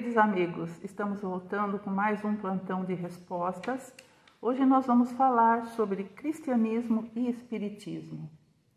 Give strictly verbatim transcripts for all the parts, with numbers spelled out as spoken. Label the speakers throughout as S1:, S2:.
S1: Queridos amigos, estamos voltando com mais um plantão de respostas. Hoje nós vamos falar sobre cristianismo e espiritismo.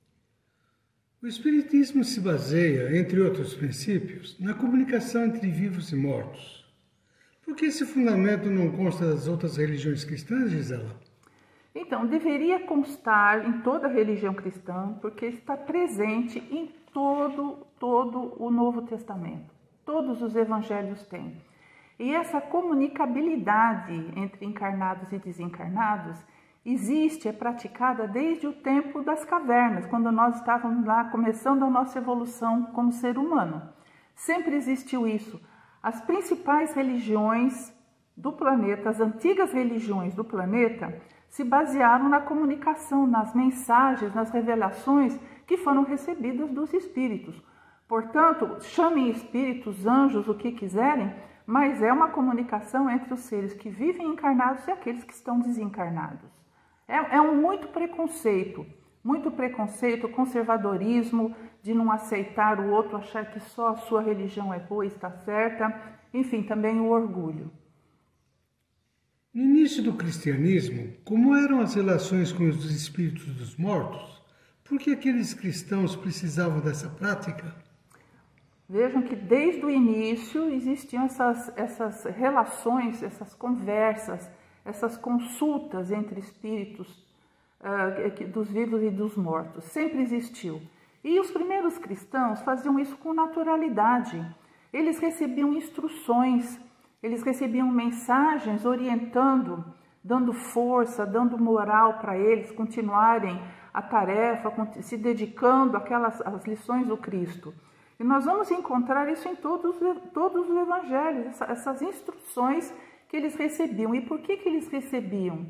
S2: O espiritismo se baseia, entre outros princípios, na comunicação entre vivos e mortos. Por que esse fundamento não consta das outras religiões cristãs, Gisela?
S1: Então, deveria constar em toda a religião cristã, porque está presente em todo, todo o Novo Testamento. Todos os evangelhos têm. E essa comunicabilidade entre encarnados e desencarnados existe, é praticada desde o tempo das cavernas, quando nós estávamos lá começando a nossa evolução como ser humano. Sempre existiu isso. As principais religiões do planeta, as antigas religiões do planeta, se basearam na comunicação, nas mensagens, nas revelações que foram recebidas dos espíritos. Portanto, chamem espíritos, anjos, o que quiserem, mas é uma comunicação entre os seres que vivem encarnados e aqueles que estão desencarnados. É, é um muito preconceito, muito preconceito, conservadorismo, de não aceitar o outro, achar que só a sua religião é boa e está certa, enfim, também o orgulho.
S2: No início do cristianismo, como eram as relações com os espíritos dos mortos? Por que aqueles cristãos precisavam dessa prática?
S1: Vejam que desde o início existiam essas, essas relações, essas conversas, essas consultas entre espíritos uh, dos vivos e dos mortos. Sempre existiu. E os primeiros cristãos faziam isso com naturalidade. Eles recebiam instruções, eles recebiam mensagens orientando, dando força, dando moral para eles continuarem a tarefa, se dedicando àquelas às lições do Cristo. E nós vamos encontrar isso em todos, todos os evangelhos, essa, essas instruções que eles recebiam. E por que, que eles recebiam?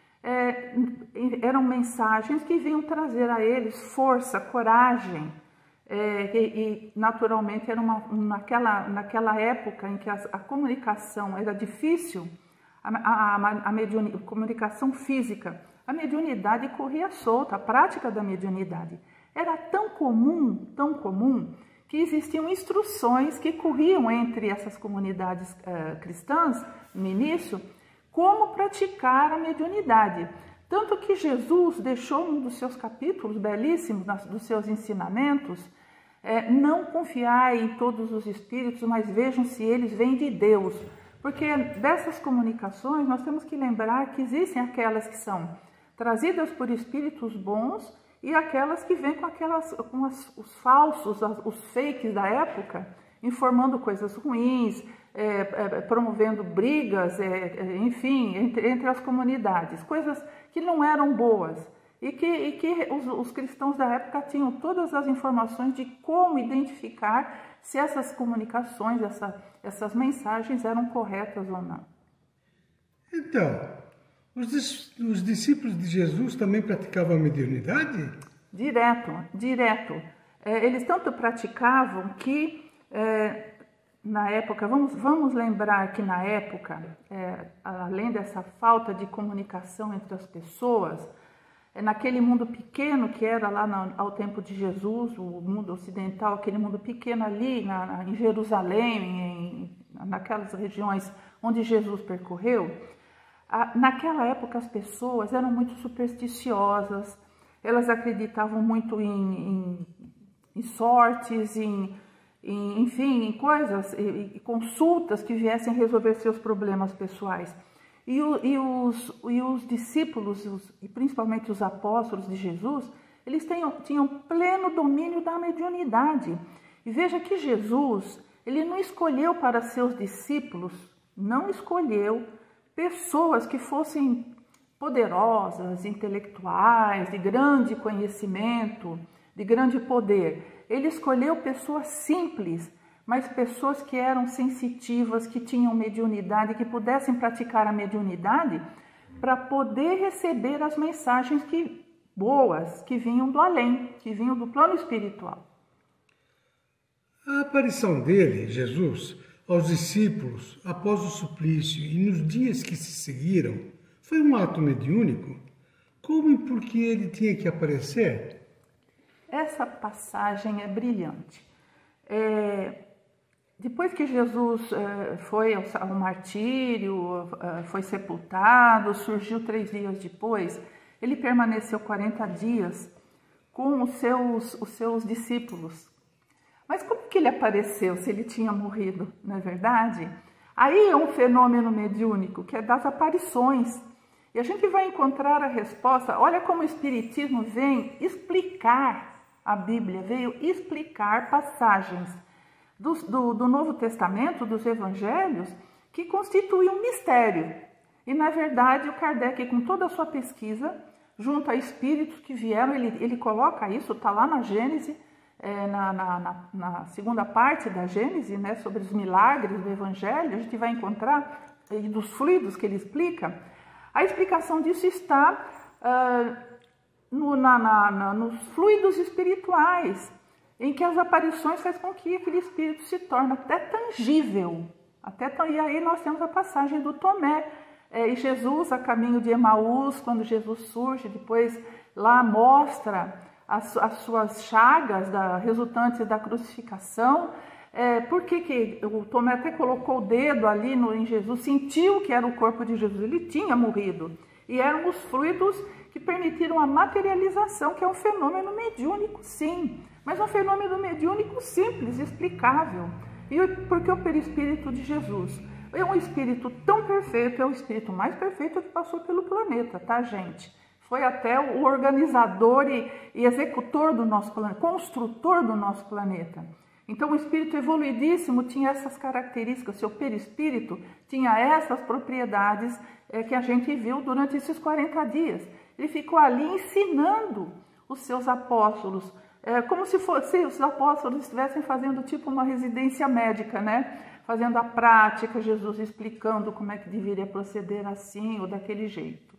S1: É, eram mensagens que vinham trazer a eles força, coragem. É, e, e naturalmente era uma, naquela, naquela época em que a, a comunicação era difícil, a, a, a, a comunicação física, a mediunidade corria solta, a prática da mediunidade era tão comum, tão comum, que existiam instruções que corriam entre essas comunidades uh, cristãs, no início, como praticar a mediunidade. Tanto que Jesus deixou um dos seus capítulos belíssimos, nas, dos seus ensinamentos, é, não confiar em todos os espíritos, mas vejam se eles vêm de Deus. Porque dessas comunicações nós temos que lembrar que existem aquelas que são trazidas por espíritos bons, e aquelas que vêm com, aquelas, com as, os falsos, as, os fakes da época, informando coisas ruins, é, é, promovendo brigas, é, é, enfim, entre, entre as comunidades, coisas que não eram boas. E que, e que os, os cristãos da época tinham todas as informações de como identificar se essas comunicações, essa, essas mensagens eram corretas ou não.
S2: Então, Os, os discípulos de Jesus também praticavam a mediunidade?
S1: Direto, direto. É, eles tanto praticavam que, é, na época, vamos, vamos lembrar que na época, é, além dessa falta de comunicação entre as pessoas, é, naquele mundo pequeno que era lá no, ao tempo de Jesus, o mundo ocidental, aquele mundo pequeno ali na, na, em Jerusalém, em, naquelas regiões onde Jesus percorreu, naquela época as pessoas eram muito supersticiosas, elas acreditavam muito em, em, em sortes, em, em, enfim, em coisas, em, em consultas que viessem resolver seus problemas pessoais. E, o, e, os, e os discípulos, os, e principalmente os apóstolos de Jesus, eles tinham, tinham pleno domínio da mediunidade. E veja que Jesus, ele não escolheu para seus discípulos, não escolheu pessoas que fossem poderosas, intelectuais, de grande conhecimento, de grande poder. Ele escolheu pessoas simples, mas pessoas que eram sensitivas, que tinham mediunidade, que pudessem praticar a mediunidade para poder receber as mensagens que, boas que vinham do além, que vinham do plano espiritual.
S2: A aparição dele, Jesus, aos discípulos após o suplício e nos dias que se seguiram, foi um ato mediúnico? Como e por que ele tinha que aparecer?
S1: Essa passagem é brilhante. É, depois que Jesus eh, foi ao, ao martírio, eh, foi sepultado, surgiu três dias depois, ele permaneceu quarenta dias com os seus, os seus discípulos. Mas como que ele apareceu se ele tinha morrido, não é verdade? Aí é um fenômeno mediúnico, que é das aparições. E a gente vai encontrar a resposta. Olha como o Espiritismo vem explicar a Bíblia, veio explicar passagens do, do, do Novo Testamento, dos Evangelhos, que constituem um mistério. E, na verdade, o Kardec, com toda a sua pesquisa, junto a espíritos que vieram, ele, ele coloca isso, está lá na Gênese, é, na, na, na, na segunda parte da Gênese, né, sobre os milagres do Evangelho, a gente vai encontrar, e dos fluidos que ele explica. A explicação disso está uh, no, na, na, na, nos fluidos espirituais, em que as aparições fazem com que aquele espírito se torne até tangível. Até, e aí nós temos a passagem do Tomé, é, e Jesus a caminho de Emaús, quando Jesus surge, depois lá mostra as, as suas chagas da, resultantes da crucificação. É, por que, que o Tomé até colocou o dedo ali no, em Jesus, sentiu que era o corpo de Jesus, ele tinha morrido. E eram os fluidos que permitiram a materialização, que é um fenômeno mediúnico, sim, mas um fenômeno mediúnico simples, explicável. E porque o perispírito de Jesus é um espírito tão perfeito, é o espírito mais perfeito que passou pelo planeta, tá, gente? Foi até o organizador e, e executor do nosso planeta, construtor do nosso planeta. Então, o espírito evoluidíssimo tinha essas características, seu perispírito tinha essas propriedades é, que a gente viu durante esses quarenta dias. Ele ficou ali ensinando os seus apóstolos, é, como se fosse, os apóstolos estivessem fazendo tipo uma residência médica, né? Fazendo a prática, Jesus explicando como é que deveria proceder assim ou daquele jeito.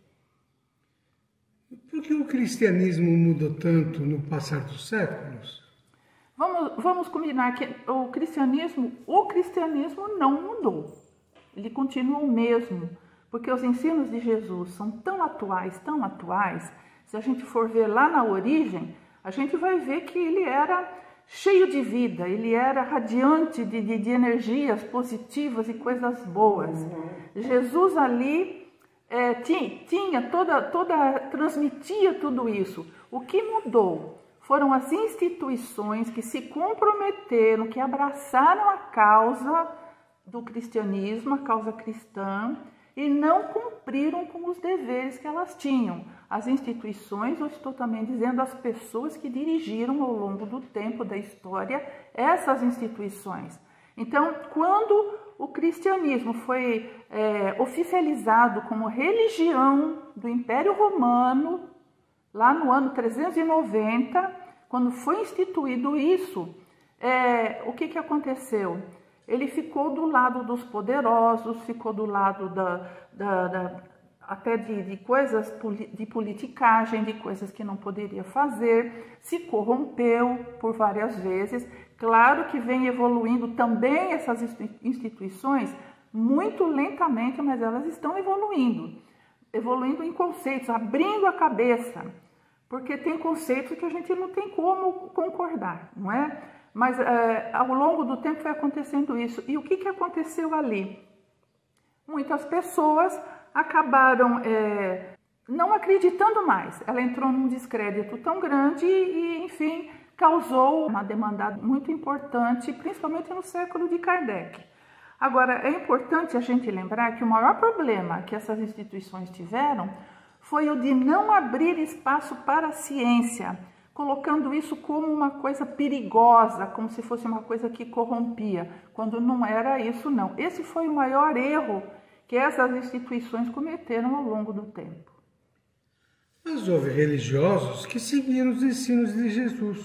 S2: Por que o cristianismo mudou tanto no passar dos séculos?
S1: Vamos, vamos combinar que o cristianismo, o cristianismo não mudou. Ele continua o mesmo, porque os ensinos de Jesus são tão atuais, tão atuais. Se a gente for ver lá na origem, a gente vai ver que ele era cheio de vida, ele era radiante de, de, de energias positivas e coisas boas. Uhum. Jesus ali é, tinha, tinha toda, toda, transmitia tudo isso. O que mudou foram as instituições que se comprometeram, que abraçaram a causa do cristianismo, a causa cristã, e não cumpriram com os deveres que elas tinham. As instituições, eu estou também dizendo as pessoas que dirigiram ao longo do tempo da história essas instituições. Então, quando o cristianismo foi é, oficializado como religião do Império Romano, lá no ano trezentos e noventa, quando foi instituído isso, é, o que, que aconteceu? Ele ficou do lado dos poderosos, ficou do lado da, da, da, até de, de coisas de politicagem, de coisas que não poderia fazer, se corrompeu por várias vezes. Claro que vem evoluindo também essas instituições, muito lentamente, mas elas estão evoluindo, evoluindo em conceitos, abrindo a cabeça, porque tem conceitos que a gente não tem como concordar, não é? Mas é, ao longo do tempo foi acontecendo isso. E o que, que aconteceu ali? Muitas pessoas acabaram é, não acreditando mais. Ela entrou num descrédito tão grande e, enfim, causou uma demanda muito importante, principalmente no século de Kardec. Agora, é importante a gente lembrar que o maior problema que essas instituições tiveram foi o de não abrir espaço para a ciência, colocando isso como uma coisa perigosa, como se fosse uma coisa que corrompia, quando não era isso não. Esse foi o maior erro que essas instituições cometeram ao longo do tempo.
S2: Mas houve religiosos que seguiram os ensinos de Jesus.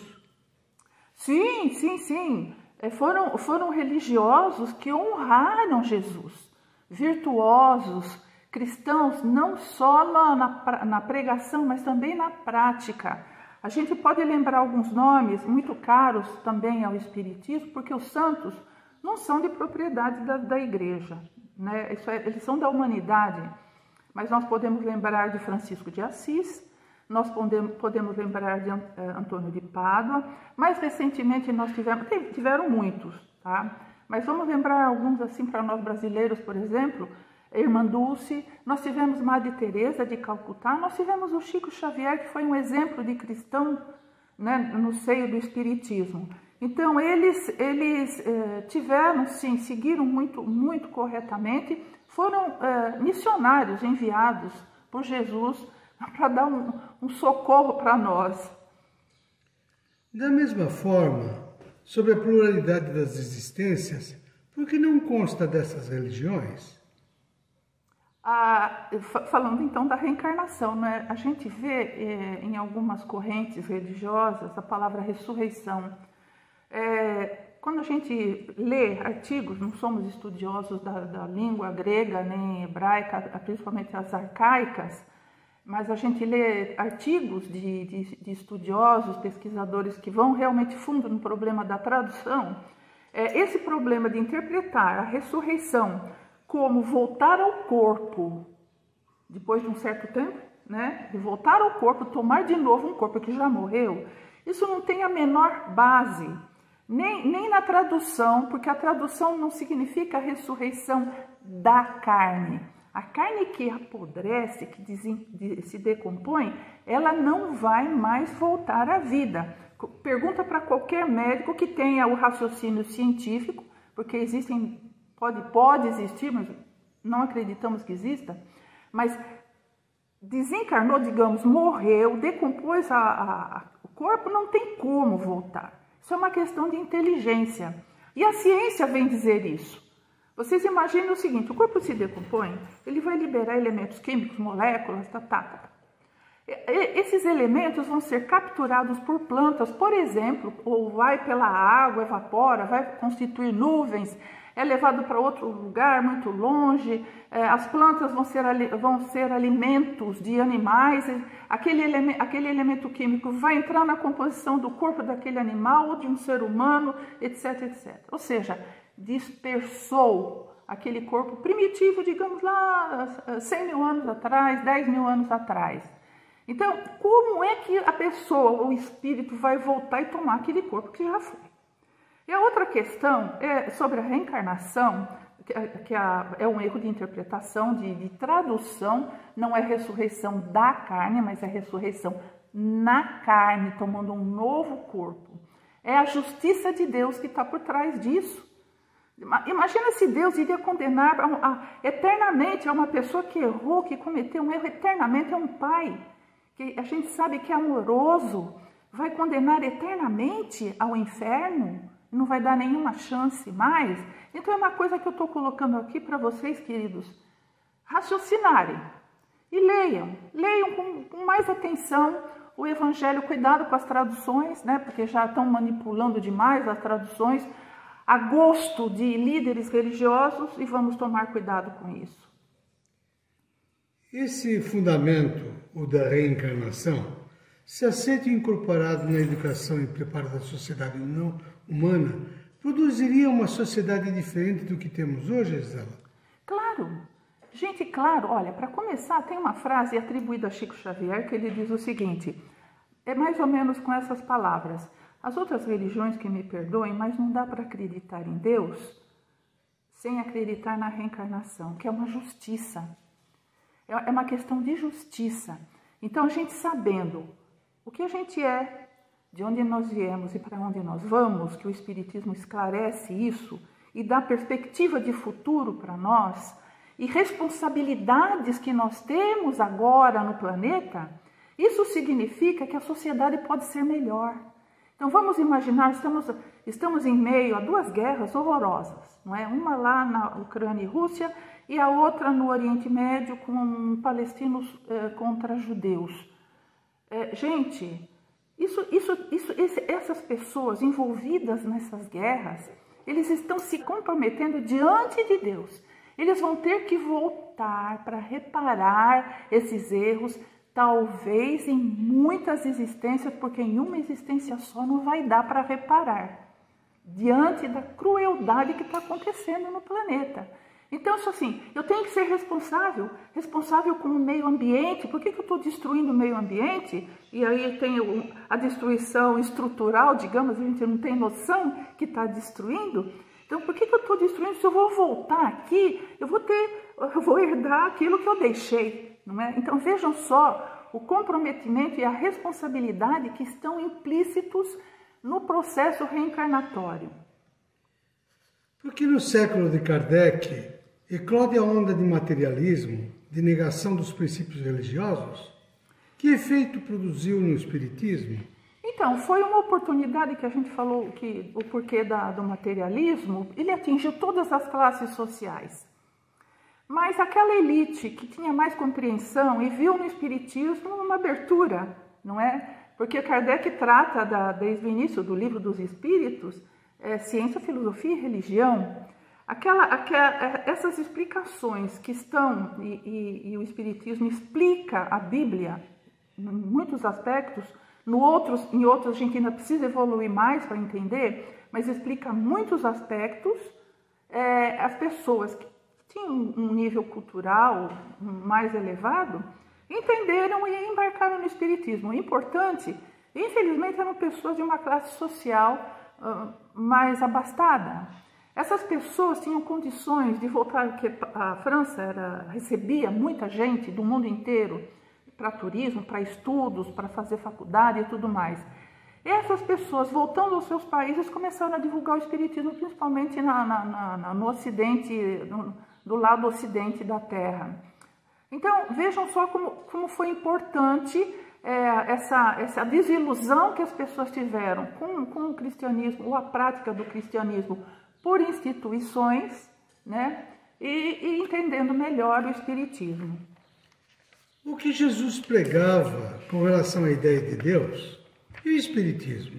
S1: Sim, sim, sim. Foram, foram religiosos que honraram Jesus, virtuosos, cristãos, não só na, na, na pregação, mas também na prática. A gente pode lembrar alguns nomes muito caros também ao Espiritismo, porque os santos não são de propriedade da, da igreja, né? Isso é, eles são da humanidade. Mas nós podemos lembrar de Francisco de Assis, nós podemos, podemos lembrar de Antônio de Pádua, mais recentemente nós tivemos, tiveram muitos, tá? mas vamos lembrar alguns assim para nós brasileiros, por exemplo, Irmã Dulce, nós tivemos Madre Teresa de Calcutá, nós tivemos o Chico Xavier, que foi um exemplo de cristão, né, no seio do Espiritismo. Então, eles, eles eh, tiveram, sim, seguiram muito, muito corretamente, foram eh, missionários enviados por Jesus para dar um, um socorro para nós.
S2: Da mesma forma, sobre a pluralidade das existências, por que não consta dessas religiões?
S1: Ah, falando então da reencarnação, né? A gente vê eh, em algumas correntes religiosas a palavra ressurreição. É, quando a gente lê artigos, não somos estudiosos da, da língua grega nem hebraica, principalmente as arcaicas, mas a gente lê artigos de, de, de estudiosos, pesquisadores que vão realmente fundo no problema da tradução. É, esse problema de interpretar a ressurreição como voltar ao corpo depois de um certo tempo, né? De voltar ao corpo, tomar de novo um corpo que já morreu, isso não tem a menor base. Nem, nem na tradução, porque a tradução não significa a ressurreição da carne. A carne que apodrece, que desen, de, se decompõe, ela não vai mais voltar à vida. Pergunta para qualquer médico que tenha o raciocínio científico, porque existem, pode, pode existir, mas não acreditamos que exista, mas desencarnou, digamos, morreu, decompôs a, a, o corpo, não tem como voltar. Isso é uma questão de inteligência. E a ciência vem dizer isso. Vocês imaginem o seguinte, o corpo se decompõe, ele vai liberar elementos químicos, moléculas, tá, tá, tá. Esses elementos vão ser capturados por plantas, por exemplo, ou vai pela água, evapora, vai constituir nuvens, é levado para outro lugar, muito longe, as plantas vão ser, vão ser alimentos de animais, aquele, eleme, aquele elemento químico vai entrar na composição do corpo daquele animal ou de um ser humano, etc, etcétera. Ou seja, dispersou aquele corpo primitivo, digamos lá, cem mil anos atrás, dez mil anos atrás. Então, como é que a pessoa, o espírito, vai voltar e tomar aquele corpo que já foi? E a outra questão é sobre a reencarnação, que é um erro de interpretação, de, de tradução, não é ressurreição da carne, mas é ressurreição na carne, tomando um novo corpo. É a justiça de Deus que está por trás disso. Imagina se Deus iria condenar a, a, eternamente a uma pessoa que errou, que cometeu um erro eternamente, é um pai, que a gente sabe que é amoroso, vai condenar eternamente ao inferno? Não vai dar nenhuma chance mais. Então é uma coisa que eu estou colocando aqui para vocês, queridos, raciocinarem e leiam, leiam com, com mais atenção o Evangelho, cuidado com as traduções, né? Porque já estão manipulando demais as traduções a gosto de líderes religiosos e vamos tomar cuidado com isso.
S2: Esse fundamento, o da reencarnação, se aceita e incorporado na educação e preparo da sociedade não humana, produziria uma sociedade diferente do que temos hoje, Gisela?
S1: Claro. Gente, claro. Olha, para começar, tem uma frase atribuída a Chico Xavier que ele diz o seguinte, é mais ou menos com essas palavras. As outras religiões que me perdoem, mas não dá para acreditar em Deus sem acreditar na reencarnação, que é uma justiça. É uma questão de justiça. Então, a gente sabendo o que a gente é, de onde nós viemos e para onde nós vamos, que o Espiritismo esclarece isso e dá perspectiva de futuro para nós, e responsabilidades que nós temos agora no planeta, isso significa que a sociedade pode ser melhor. Então vamos imaginar, estamos, estamos em meio a duas guerras horrorosas, não é? Uma lá na Ucrânia e Rússia e a outra no Oriente Médio com palestinos eh, contra judeus. Eh, gente, isso, isso, isso, esse, essas pessoas envolvidas nessas guerras, eles estão se comprometendo diante de Deus. Eles vão ter que voltar para reparar esses erros, talvez em muitas existências, porque em uma existência só não vai dar para reparar, diante da crueldade que está acontecendo no planeta. Então, isso assim, eu tenho que ser responsável, responsável com o meio ambiente. Por que que eu estou destruindo o meio ambiente? E aí tem a destruição estrutural, digamos, a gente não tem noção que está destruindo. Então, por que, que eu estou destruindo? Se eu vou voltar aqui, eu vou ter, eu vou herdar aquilo que eu deixei, não é? Então, vejam só o comprometimento e a responsabilidade que estão implícitos no processo reencarnatório.
S2: Porque no século de Kardec eclode a onda de materialismo, de negação dos princípios religiosos? Que efeito produziu no Espiritismo?
S1: Então, foi uma oportunidade que a gente falou, que o porquê da, do materialismo, ele atingiu todas as classes sociais. Mas aquela elite que tinha mais compreensão e viu no Espiritismo uma abertura, não é? Porque Kardec trata, da, desde o início do Livro dos Espíritos, é, ciência, filosofia e religião. Aquela, aquela, essas explicações que estão, e, e, e o Espiritismo explica a Bíblia em muitos aspectos, no outros, em outros a gente ainda precisa evoluir mais para entender, mas explica muitos aspectos. É, as pessoas que tinham um nível cultural mais elevado entenderam e embarcaram no Espiritismo. O importante, infelizmente, eram pessoas de uma classe social uh, mais abastada. Essas pessoas tinham condições de voltar, porque a França era, recebia muita gente do mundo inteiro para turismo, para estudos, para fazer faculdade e tudo mais. E essas pessoas, voltando aos seus países, começaram a divulgar o Espiritismo, principalmente na, na, na, no Ocidente, no, do lado ocidente da Terra. Então, vejam só como, como foi importante é, essa, essa desilusão que as pessoas tiveram com, com o cristianismo, ou a prática do cristianismo por instituições, né, e, e entendendo melhor o Espiritismo.
S2: O que Jesus pregava com relação à ideia de Deus e o Espiritismo?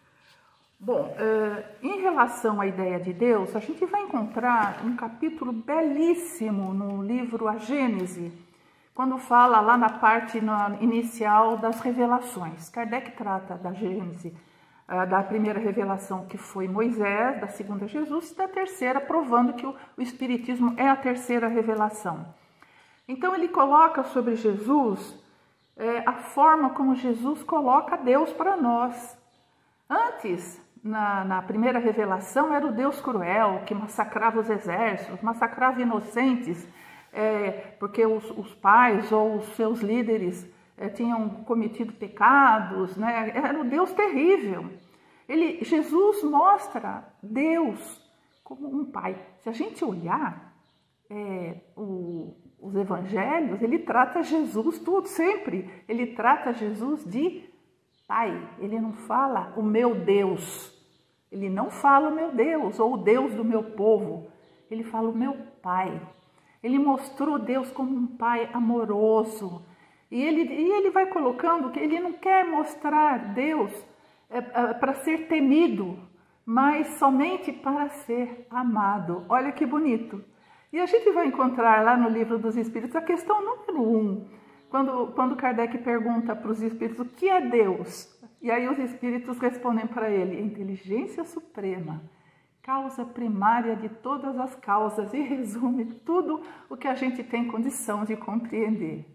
S1: Bom, em relação à ideia de Deus, a gente vai encontrar um capítulo belíssimo no livro A Gênese, quando fala lá na parte inicial das revelações. Kardec trata da Gênese, da primeira revelação, que foi Moisés, da segunda Jesus, e da terceira, provando que o Espiritismo é a terceira revelação. Então ele coloca sobre Jesus é, a forma como Jesus coloca Deus para nós. Antes, na, na primeira revelação, era o Deus cruel, que massacrava os exércitos, massacrava inocentes, é, porque os, os pais ou os seus líderes é, tinham cometido pecados, né? Era o Deus terrível. Ele, Jesus mostra Deus como um pai. Se a gente olhar é, o os evangelhos, ele trata Jesus tudo, sempre. Ele trata Jesus de Pai. Ele não fala o meu Deus. Ele não fala o meu Deus ou o Deus do meu povo. Ele fala o meu Pai. Ele mostrou Deus como um Pai amoroso. E ele, e ele vai colocando que ele não quer mostrar Deus é, é, para ser temido, mas somente para ser amado. Olha que bonito. E a gente vai encontrar lá no Livro dos Espíritos a questão número um, quando, quando Kardec pergunta para os espíritos o que é Deus. E aí os espíritos respondem para ele: inteligência suprema, causa primária de todas as causas, e resume tudo o que a gente tem condição de compreender.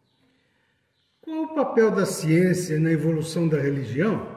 S2: Qual o papel da ciência na evolução da religião?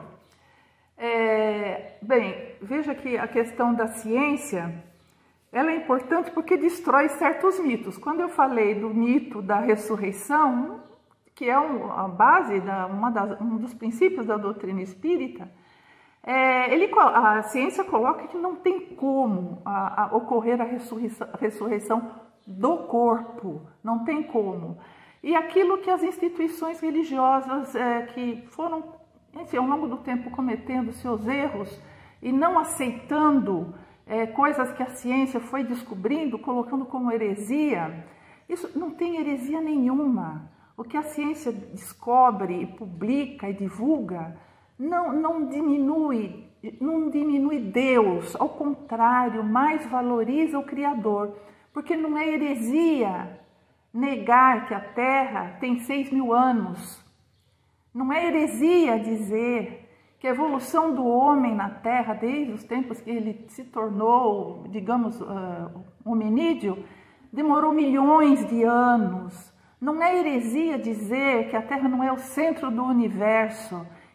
S1: É, bem, veja que a questão da ciência, ela é importante porque destrói certos mitos. Quando eu falei do mito da ressurreição, que é a base, da, uma das, um dos princípios da doutrina espírita, é, ele, a ciência coloca que não tem como a, a ocorrer a ressurreição, a ressurreição do corpo, não tem como. E aquilo que as instituições religiosas é, que foram, enfim, ao longo do tempo cometendo seus erros e não aceitando É, coisas que a ciência foi descobrindo, colocando como heresia, isso não tem heresia nenhuma. O que a ciência descobre, e publica e divulga não, não, diminui, não diminui Deus, ao contrário, mais valoriza o Criador, porque não é heresia negar que a Terra tem seis mil anos. Não é heresia dizer que a evolução do homem na Terra, desde os tempos que ele se tornou, digamos, uh, hominídeo, demorou milhões de anos. Não é heresia dizer que a Terra não é o centro do universo,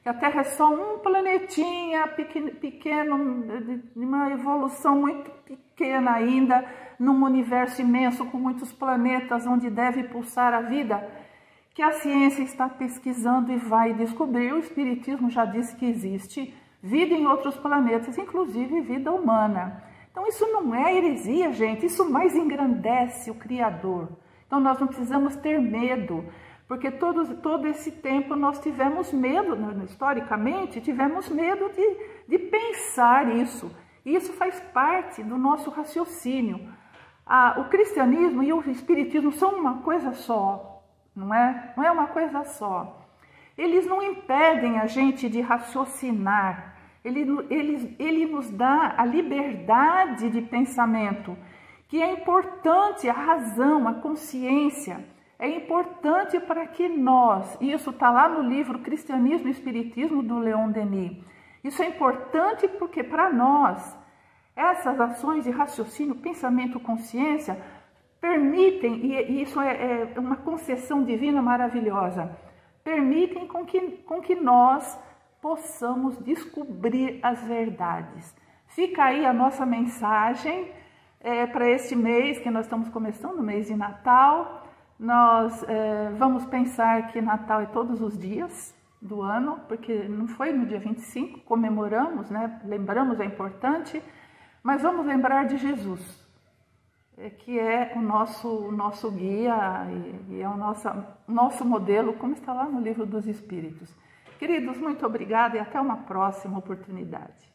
S1: que a Terra é só um planetinha pequeno, pequeno, de uma evolução muito pequena ainda, num universo imenso com muitos planetas onde deve pulsar a vida, que a ciência está pesquisando e vai descobrir. O Espiritismo já disse que existe vida em outros planetas, inclusive vida humana. Então isso não é heresia, gente, isso mais engrandece o Criador. Então nós não precisamos ter medo, porque todo, todo esse tempo nós tivemos medo, historicamente, tivemos medo de, de pensar isso. E isso faz parte do nosso raciocínio. Ah, o cristianismo e o espiritismo são uma coisa só, não é? Não é uma coisa só. Eles não impedem a gente de raciocinar. Ele, ele, ele nos dá a liberdade de pensamento, que é importante, a razão, a consciência. É importante para que nós, isso está lá no livro Cristianismo e Espiritismo, do Leon Denis, isso é importante porque para nós, essas ações de raciocínio, pensamento, consciência, permitem, e isso é, é uma concessão divina maravilhosa, permitem com que, com que nós possamos descobrir as verdades. Fica aí a nossa mensagem é, para este mês que nós estamos começando, o mês de Natal. Nós é, vamos pensar que Natal é todos os dias do ano, porque não foi no dia vinte e cinco, comemoramos, né? Lembramos, é importante, mas vamos lembrar de Jesus, é, que é o nosso, o nosso guia e, e é o nosso, nosso modelo, como está lá no Livro dos Espíritos. Queridos, muito obrigada e até uma próxima oportunidade.